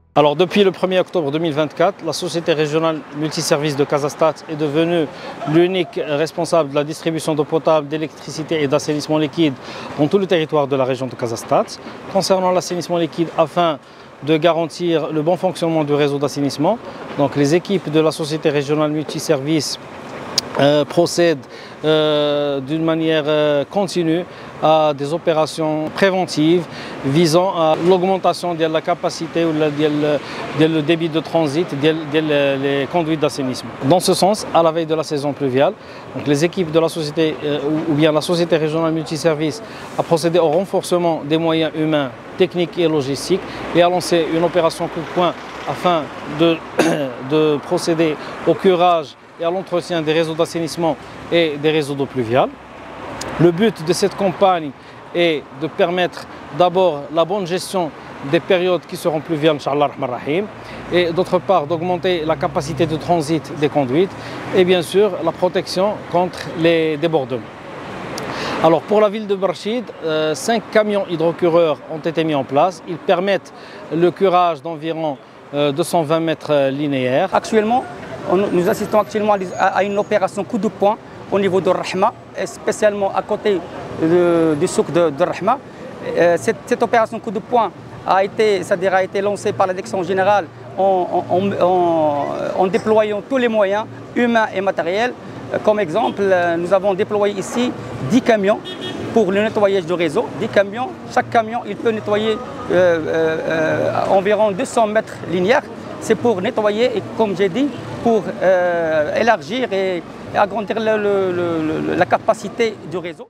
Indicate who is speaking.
Speaker 1: Alors, depuis le 1er octobre 2024, la Société régionale multiservice de Casastat est devenue l'unique responsable de la distribution d'eau potable, d'électricité et d'assainissement liquide dans tout le territoire de la région de Casastat. Concernant l'assainissement liquide, afin de garantir le bon fonctionnement du réseau d'assainissement, donc les équipes de la Société régionale multiservice procèdent d'une manière continue à des opérations préventives visant à l'augmentation de la capacité ou le débit de transit des conduites d'assainissement. Dans ce sens, à la veille de la saison pluviale, donc les équipes de la société ou bien la Société régionale multiservice a procédé au renforcement des moyens humains, techniques et logistiques et a lancé une opération coup de poing afin de procéder au curage et à l'entretien des réseaux d'assainissement et des réseaux d'eau pluviale. Le but de cette campagne est de permettre d'abord la bonne gestion des périodes qui seront pluviales, Inch'Allah Rahman Rahim, et d'autre part d'augmenter la capacité de transit des conduites et bien sûr la protection contre les débordements. Alors pour la ville de Barchid, 5 camions hydrocureurs ont été mis en place. Ils permettent le curage d'environ 220 mètres linéaires.
Speaker 2: Actuellement, nous assistons actuellement à une opération coup de poing au niveau de Rahma, spécialement à côté du souk de Rahma. Cette opération coup de poing a été lancée par la direction générale en déployant tous les moyens humains et matériels. Comme exemple, nous avons déployé ici 10 camions pour le nettoyage du réseau. 10 camions, chaque camion il peut nettoyer environ 200 mètres linéaires. C'est pour nettoyer et, comme j'ai dit, pour élargir et agrandir la capacité du réseau.